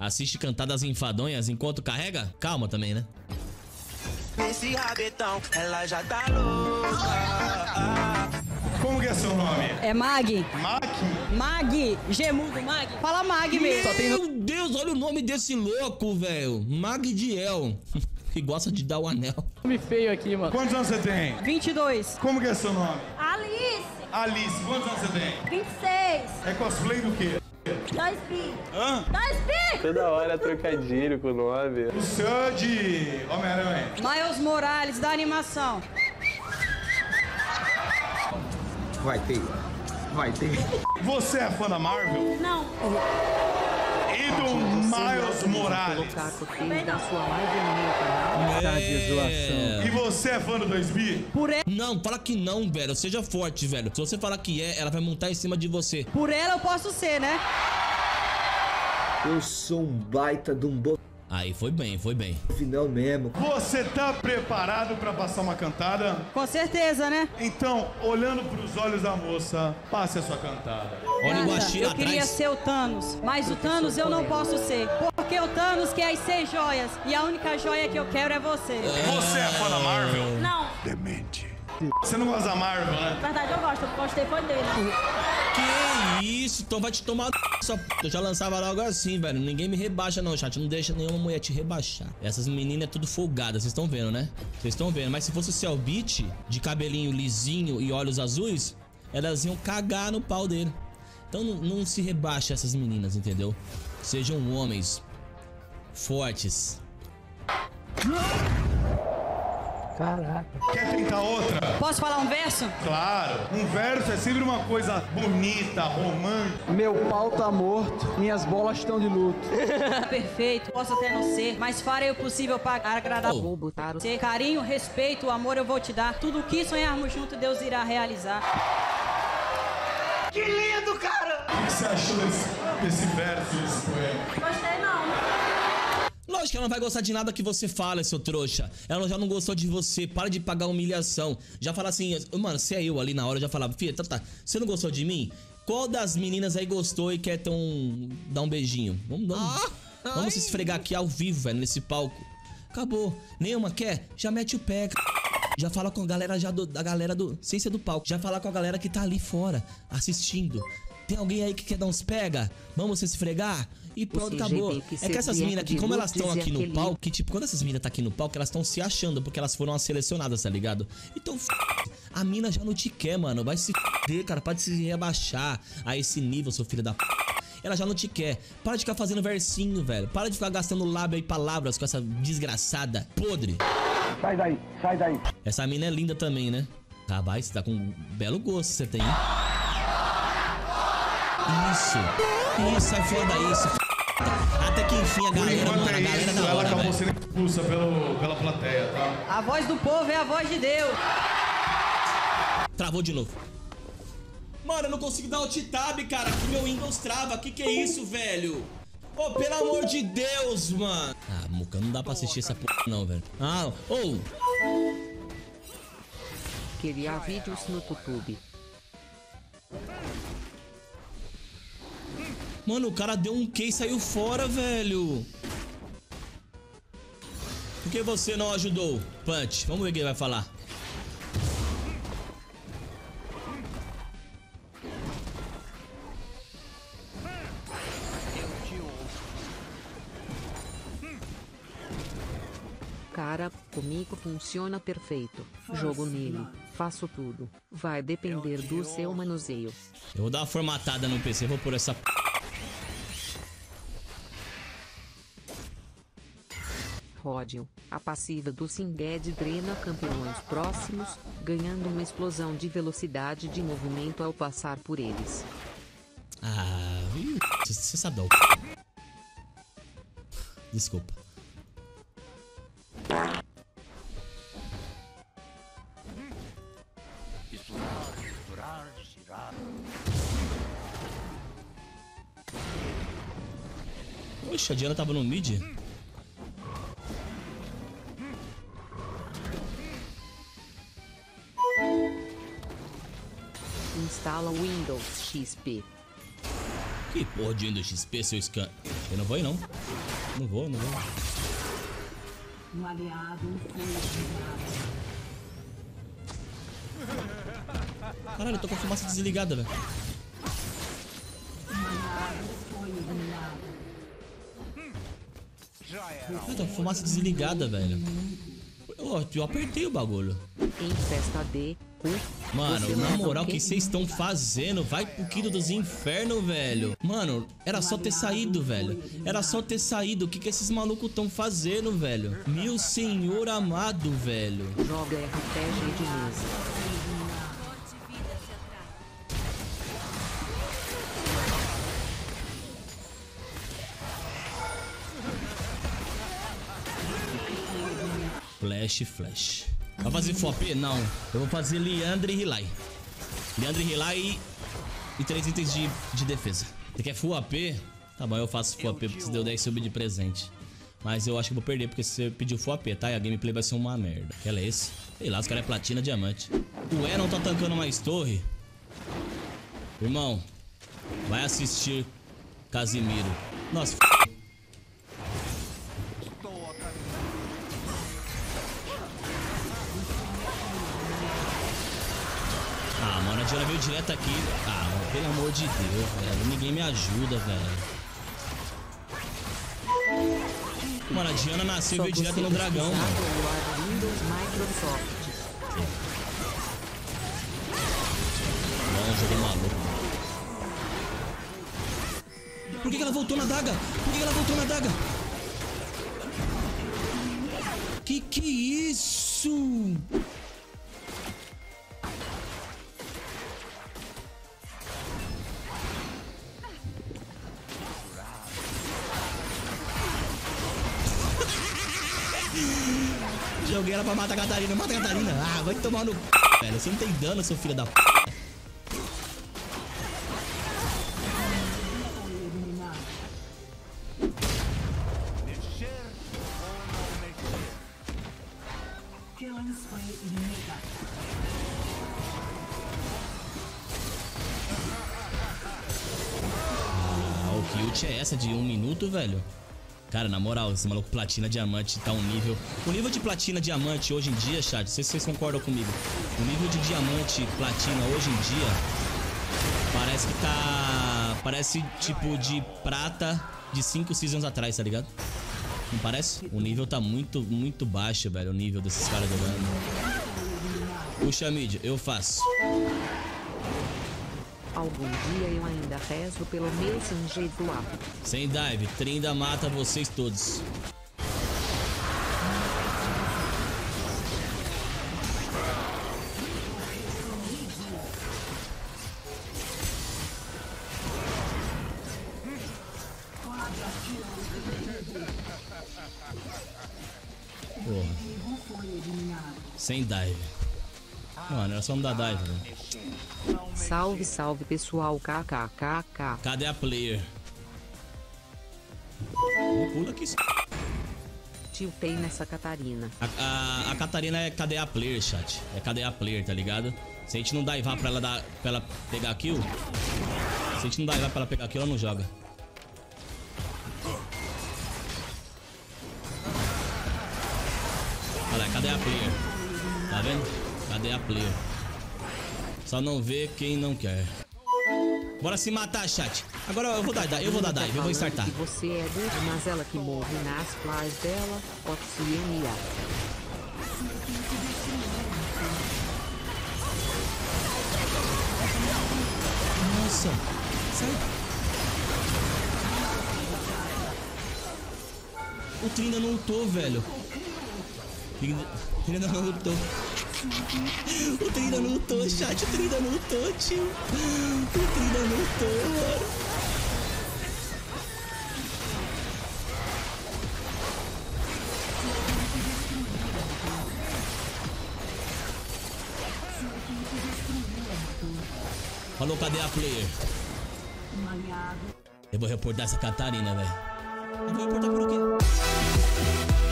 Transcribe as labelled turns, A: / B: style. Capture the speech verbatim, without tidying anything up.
A: Assiste cantadas enfadonhas enquanto carrega? Calma também, né?
B: Nesse rabetão, ela já tá louca.
C: Como que é seu nome?
D: É Mag.
C: Mag?
D: Mag. Gemudo, Mag. Fala Mag mesmo.
A: Só tem... Meu Deus, olha o nome desse louco, velho. Magdiel. Que gosta de dar o anel.
E: Nome feio aqui, mano.
C: Quantos anos você tem?
D: vinte e dois.
C: Como que é seu nome?
F: Alice,
C: Alice. Quantos anos você tem?
F: vinte e seis.
C: É cosplay do quê?
F: dois pi.
C: Hã?
F: dois pi.
E: Toda hora trocadilho com o nome.
C: O seu é de Homem-Aranha.
D: Miles Morales, da animação.
G: Vai ter. Vai ter.
C: Você é fã da Marvel?
F: Não.
C: E do Miles Morales?
H: Colocar coteiro da sua live no meu canal. Tá de zoação.
C: E você é fã do dois bi?
D: Por, e...
A: Não, fala que não, velho. Seja forte, velho. Se você falar que é, ela vai montar em cima de você.
D: Por ela eu posso ser, né?
G: Eu sou um baita de um bo...
A: Aí, foi bem, foi bem.
G: Final mesmo.
C: Você tá preparado pra passar uma cantada?
D: Com certeza, né?
C: Então, olhando pros olhos da moça, passe a sua cantada.
A: Olha o
D: Nada,
A: Guaxi lá
D: eu queria
A: atrás.
D: ser o Thanos, mas o Thanos eu não posso ser. Porque o Thanos quer as seis joias. E a única joia que eu quero é você.
C: Você é fã da Marvel?
F: Não.
C: Demente. Você não gosta da Marvel, né?
F: Na verdade eu gosto, eu gostei foi dele.
A: Que isso? Então vai te tomar só. Eu já lançava logo assim, velho. Ninguém me rebaixa não, chat. Não deixa nenhuma mulher te rebaixar. Essas meninas é tudo folgadas, vocês estão vendo, né? Vocês estão vendo. Mas se fosse o Cellbit, de cabelinho lisinho e olhos azuis, elas iam cagar no pau dele. Então não, não se rebaixa essas meninas, entendeu? Sejam homens fortes.
E: Caraca.
C: Quer tentar outra?
D: Posso falar um verso?
C: Claro. Um verso é sempre uma coisa bonita, romântica.
E: Meu pau tá morto, minhas bolas estão de luto.
D: Perfeito, posso até não ser, mas farei o possível para agradar
A: Oh.
H: Vou botar o...
D: você. Carinho, respeito, amor eu vou te dar. Tudo o que sonharmos junto, Deus irá realizar.
C: O que você achou desse, desse verso, desse poema?
F: Gostei não.
A: Lógico que ela não vai gostar de nada que você fala, seu trouxa. Ela já não gostou de você. Para de pagar humilhação. Já fala assim, mano, se é eu ali na hora, eu já falava, filha, tá, tá, você não gostou de mim? Qual das meninas aí gostou e quer ter um... dar um beijinho? Vamos, vamos, vamos se esfregar aqui ao vivo, velho, nesse palco. Acabou. Nenhuma quer? Já mete o pé. Já fala com a galera já do, da galera do... sem ser do palco. Já fala com a galera que tá ali fora, assistindo. Tem alguém aí que quer dar uns pega? Vamos se esfregar? E pronto, acabou.
H: Que
A: É que essas minas aqui, como elas estão aqui no
H: aquele...
A: palco, que tipo, quando essas minas tá aqui no palco, elas estão se achando, porque elas foram as selecionadas, tá ligado? Então, f... a mina já não te quer, mano. Vai se f***, cara. Pode se rebaixar a esse nível, seu filho da p... Ela já não te quer. Para de ficar fazendo versinho, velho. Para de ficar gastando lábio e palavras com essa desgraçada podre.
E: Sai daí, sai daí.
A: Essa mina é linda também, né? Rapaz, você tá com um belo gosto, você tem, hein? Isso. Isso, sai fora daí, isso. Até que enfim a
C: Por
A: galera,
C: enquanto
A: mano, a
C: é
A: galera
C: isso,
A: da
C: ela
A: hora,
C: acabou
A: velho.
C: sendo expulsa pelo, pela plateia, tá?
D: A voz do povo é a voz de Deus.
A: Travou de novo. Mano, eu não consigo dar alt tab, cara. Que meu Windows trava. Que que é isso, velho? Ô, oh, pelo amor de Deus, mano. Ah, Muca, não dá pra assistir essa porra não, velho. Ah, ou... Oh.
H: Queria vídeos no YouTube.
A: Mano, o cara deu um Q e saiu fora, velho. Por que você não ajudou, Punch? Vamos ver o que ele vai falar.
H: Cara, comigo funciona perfeito. Jogo nele, faço tudo. Vai depender do seu manuseio.
A: Eu vou dar uma formatada no P C, vou por essa...
H: Ródio, a passiva do Singed drena campeões próximos, ganhando uma explosão de velocidade de movimento ao passar por eles.
A: Ah, você sabe. Desculpa. Oxe, a Diana tava no mid?
H: Instala o Windows X P.
A: Que porra de Windows X P, seu scan? Eu não vou aí, não. Não vou, não vou.
F: Um aliado foi eliminado.
A: Caralho, eu tô com a fumaça desligada, velho.
F: Um aliado foi eliminado.
A: Eu tô com a fumaça desligada, velho. Eu, eu apertei o bagulho.
H: Em festa de cu.
A: Mano,
H: você
A: na
H: leva
A: moral,
H: o
A: o que
H: quê?
A: vocês estão fazendo? Vai pro quilo dos infernos, velho. Mano, era só ter saído, velho. Era só ter saído. O que que esses malucos estão fazendo, velho? Meu senhor amado, velho.
H: Joga R P G de mesa.
A: Flash, flash. Vai fazer F O P? Não. Eu vou fazer Liandre e Hilai. Liandre e Hilai e, e três itens de, de defesa. Você quer Full A P? Tá bom, eu faço Full A P porque você deu dez sub de presente. Mas eu acho que vou perder porque você pediu Full A P, tá? E a gameplay vai ser uma merda. Ela é esse? Sei lá, os caras é platina, diamante. O E não tá tancando mais torre. Irmão, vai assistir Casimiro. Nossa, f... Ah, mano, a Diana veio direto aqui. Ah, mano, pelo amor de Deus, velho. Ninguém me ajuda, velho. Mano, a Diana nasceu e veio direto no dragão, mano.
H: Windows Microsoft.
A: Não, jogo maluco. Por que que ela voltou na daga? Por que que ela voltou na daga? Que que é isso? Joguei ela pra matar a Catarina. Mata a Catarina. Ah, vai tomar no c... velho. Você não tem dano, seu filho da p... Ah, o que ult é essa de um minuto, velho? Cara, na moral, esse maluco platina diamante tá um nível... O nível de platina diamante hoje em dia, chat, não sei se vocês concordam comigo. O nível de diamante platina hoje em dia parece que tá... Parece tipo de prata de cinco seasons atrás, tá ligado? Não parece? O nível tá muito, muito baixo, velho, o nível desses caras jogando. Puxa a mídia, eu faço.
H: Algum dia eu ainda rezo pelo meu Sanjay do lado.
A: Sem dive, Trinda mata vocês todos. Porra. Sem dive. Mano, era só não dar dive, velho.
H: Salve, salve pessoal, kkkk.
A: Cadê a player? Não pula aqui.
H: Tiltei nessa Catarina.
A: A, a, a Catarina é cadê a player, chat? É cadê a player, tá ligado? Se a gente não divar pra ela, dar, pra ela pegar kill, se a gente não divar pra ela pegar kill, ela não joga. Olha lá, cadê a player? Tá vendo? Cadê a player? Só não vê quem não quer. Bora se matar, chat. Agora eu vou dar, eu vou dar dive, eu vou startar.
H: Que você é good, mas ela que morre nas playas dela, pode se enviar.
A: Nossa, sai. O Trinda não lutou, velho. O Trinda não lutou. O Trinda não lutou, chat. O Trinda não lutou, tio. O Trinda não lutou, mano. Falou, cadê a player? Eu vou reportar essa Catarina, velho. Eu vou reportar por quê?